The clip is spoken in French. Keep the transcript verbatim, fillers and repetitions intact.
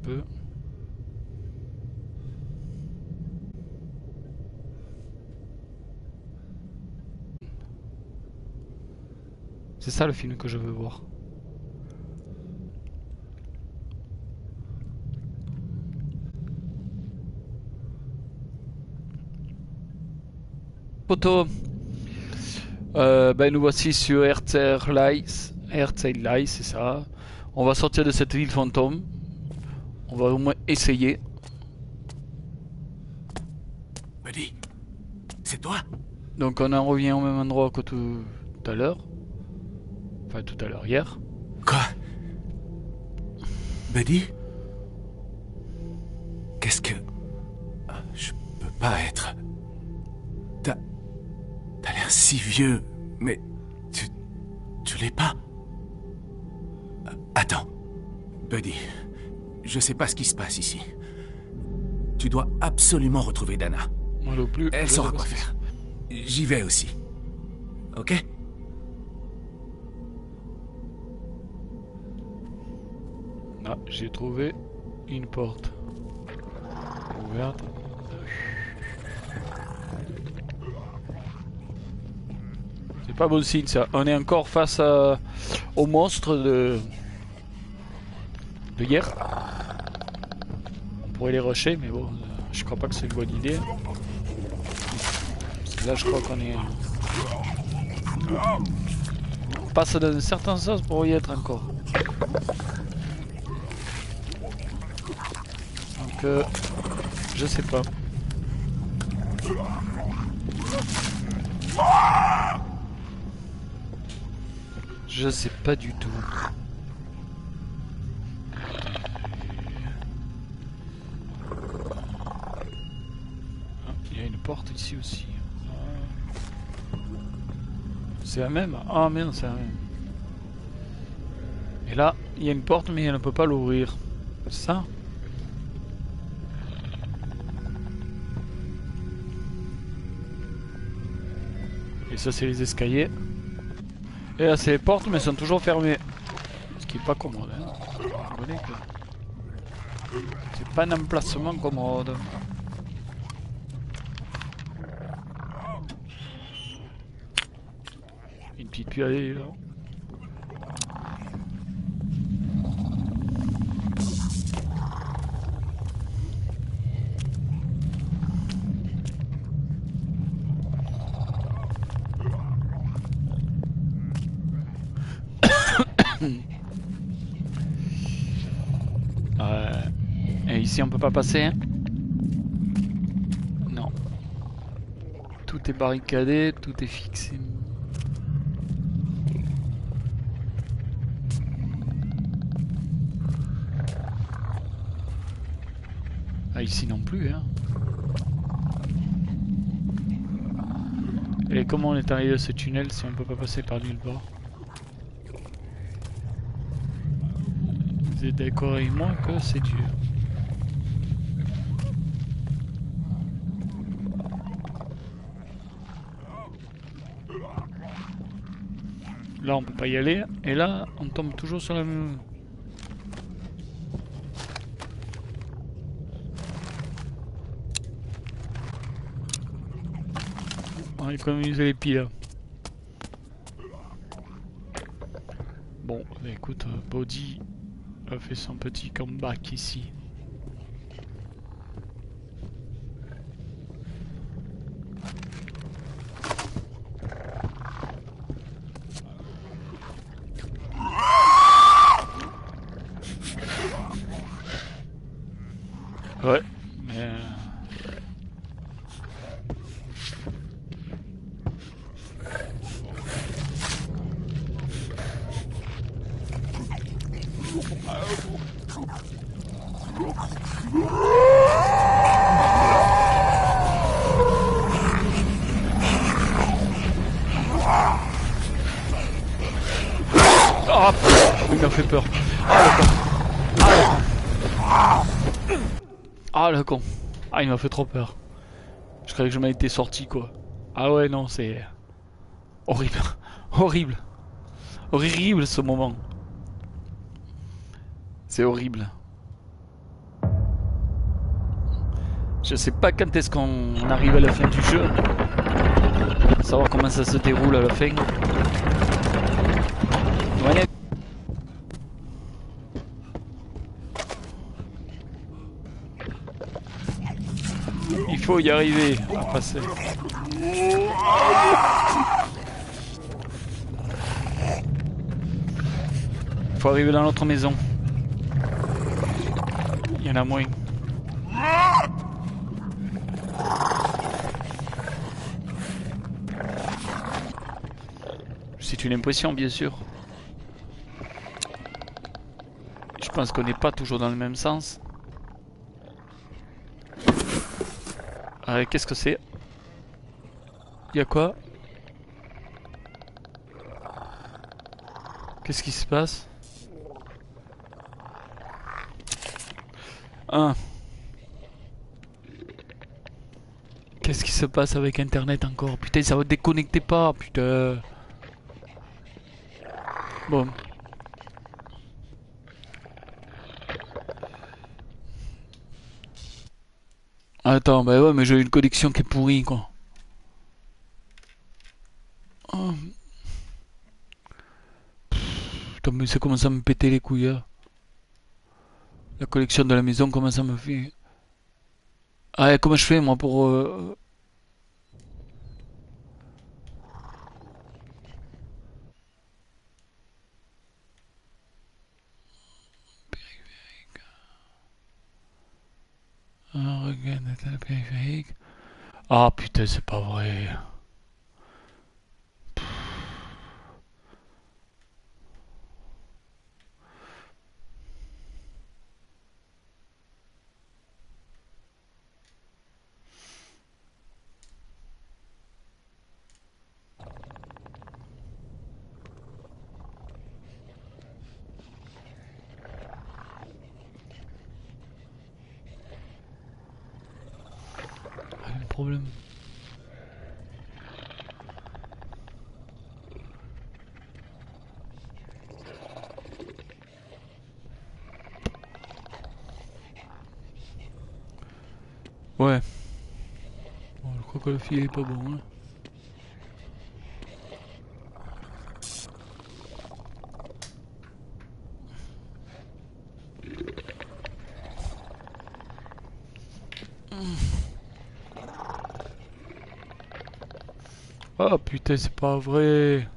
peu. C'est ça le film que je veux voir. Photo. Euh, ben nous voici sur Herzog Lies. Herzog Lies, c'est ça. On va sortir de cette ville fantôme. On va au moins essayer. Buddy, c'est toi? Donc on en revient au même endroit que tout à l'heure. Enfin tout à l'heure, hier. Quoi? Buddy? Qu'est-ce que... Je peux pas être... T'as... T'as l'air si vieux, mais... Tu... Tu l'es pas? Attends. Buddy, je sais pas ce qui se passe ici. Tu dois absolument retrouver Dana. Moi non plus. Elle saura quoi faire. J'y vais aussi. Ok? Ah, j'ai trouvé une porte. Ouverte. C'est pas bon signe ça. On est encore face à... au monstre de... de hier. On pourrait les rusher, mais bon, je crois pas que c'est une bonne idée. Parce que là, je crois qu'on est... On passe dans un certain sens pour y être encore. Donc, euh, je sais pas. Je sais pas du tout. Ah, il y a une porte ici aussi. Ah. C'est la même? Ah merde, c'est la même. Et là, il y a une porte mais elle ne peut pas l'ouvrir. C'est ça? Et ça c'est les escaliers. Et là c'est les portes mais elles sont toujours fermées. Ce qui est pas commode hein. C'est pas un emplacement commode. Une petite puée là. Euh, et ici on peut pas passer hein. Non. Tout est barricadé, tout est fixé. Ah ici non plus hein. Et comment on est arrivé à ce tunnel si on peut pas passer par nulle part? Vous êtes d'accord avec moi que c'est dur. Là on peut pas y aller et là on tombe toujours sur la même... On va économiser les pieds là. Bon bah écoute, Body a fait son petit comeback ici. Ouais, mais... Euh... Ah, il m'a fait peur. Ah le con. Ah le con. Ah le con. Ah il m'a fait trop peur. Je croyais que je m'en étais sorti quoi. Ah ouais non c'est... Horrible. Horrible. Horrible ce moment. C'est horrible. Je sais pas quand est-ce qu'on arrive à la fin du jeu. Savoir comment ça se déroule à la fin. Ouais. Il faut y arriver à passer. Il faut arriver dans notre maison. Il y en a moins. C'est une impression, bien sûr. Je pense qu'on n'est pas toujours dans le même sens. Euh, Qu'est-ce que c'est? Il y a quoi? Qu'est-ce qui se passe? Ah. Qu'est-ce qui se passe avec Internet encore? Putain, ça va déconnecter pas, putain. Bon. Attends, bah ouais, mais j'ai une connexion qui est pourrie, quoi. Oh. Putain, mais ça commence à me péter les couilles, hein. La connexion de la maison commence à me faire... Ah, et comment je fais, moi, pour... Euh... Ah, regarde, la périphérique. Ah, putain, c'est pas vrai. Ah, le problème. Ouais. Bon, je crois que le fil est pas bon, hein. Ah putain, c'est pas vrai.